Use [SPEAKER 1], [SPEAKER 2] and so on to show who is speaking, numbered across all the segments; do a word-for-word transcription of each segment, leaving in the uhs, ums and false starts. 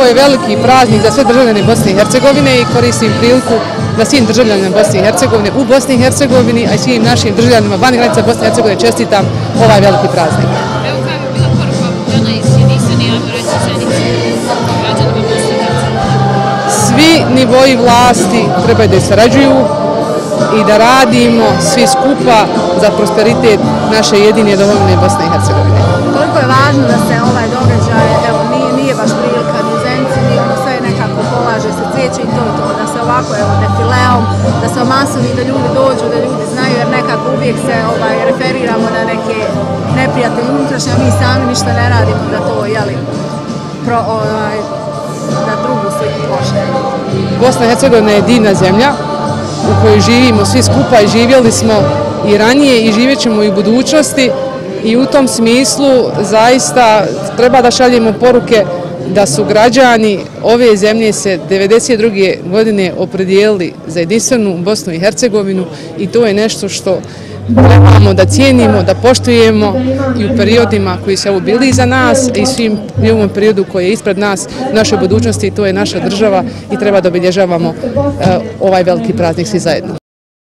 [SPEAKER 1] ovo je veliki praznik za sve državljane Bosne i Hercegovine i koristim priliku da svim državljanima Bosne i Hercegovine u Bosni i Hercegovini, a i svim našim državljanima van granica Bosne i Hercegovine čestitam ovaj veliki praznik.
[SPEAKER 2] Evo koja bi bila poruka dana iz jedinstvene, ajmo reći, sednice građanima Bosne i Hercegovine?
[SPEAKER 1] Svi nivoji vlasti trebaju da sarađuju i da radimo svi skupa za prosperitet naše jedine domovine Bosne i Hercegovine.
[SPEAKER 3] Koliko je važno da se ovaj događaj, evo nije, nije baš prilika ni Zenici, ni ono sve nekako polaže se cvijeće i to i to, da se ovako evo defileom, da se omasovi, da ljudi dođu, da ljudi znaju, jer nekako uvijek se ovaj, referiramo na neke neprijatelje unutrašnje, a mi sami ništa ne radimo da to, jeli, pro, ovaj, da drugu sliku pošljemo.
[SPEAKER 1] Bosna i Hercegovina je divna zemlja u kojoj živimo svi skupa i živjeli smo i ranije i živjet ćemo i u budućnosti i u tom smislu zaista treba da šaljemo poruke da su građani ove zemlje se devedeset druge godine opredijelili za jedinstvenu Bosnu i Hercegovinu i to je nešto što trebamo da cijenimo, da poštujemo i u periodima koji su bili iza nas i svim i u ovom periodu koji je ispred nas, našoj budućnosti, to je naša država i treba da obilježavamo ovaj veliki praznik svi zajedno.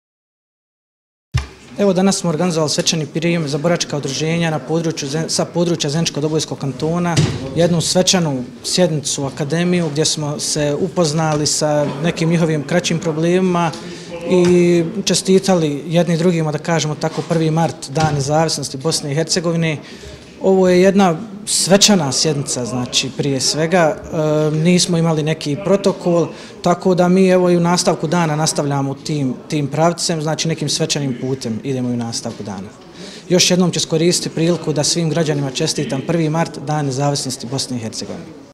[SPEAKER 4] Evo danas smo organizovali svečani prijem za boračka udruženja na području, sa područja Zeničko-Dobojskog kantona, jednu svečanu sjednicu akademiju gdje smo se upoznali sa nekim njihovim kraćim problemima i čestitali jedni drugima, da kažemo tako, prvi mart, Dan nezavisnosti Bosne i Hercegovine. Ovo je jedna svečana sjednica, znači prije svega, e, nismo imali neki protokol, tako da mi evo i u nastavku dana nastavljamo tim, tim pravcem, znači nekim svečanim putem idemo i u nastavku dana. Još jednom ću iskoristiti priliku da svim građanima čestitam prvi mart, Dan nezavisnosti Bosne i Hercegovine.